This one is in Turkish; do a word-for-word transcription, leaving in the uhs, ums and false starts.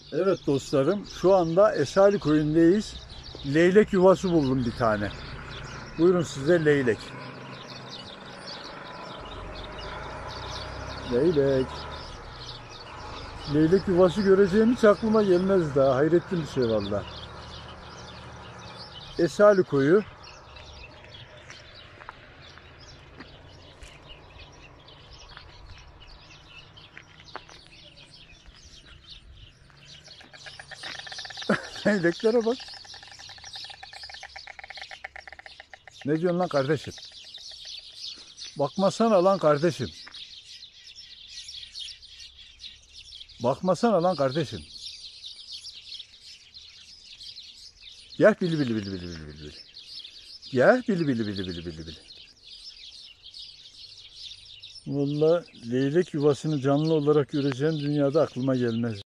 Evet dostlarım, şu anda Esali Köyü'ndeyiz. Leylek yuvası buldum bir tane. Buyurun size leylek. Leylek. Leylek yuvası göreceğim hiç aklıma gelmez daha. Hayrettin bir şey valla. Esali Köyü. Leyleklere bak. Ne diyorsun lan kardeşim? Bakmasana lan kardeşim. Bakmasana lan kardeşim. Gel bili bili bili bili bili bili. Gel bili bili bili bili bili bili. Vallahi leylek yuvasını canlı olarak göreceğim dünyada aklıma gelmez.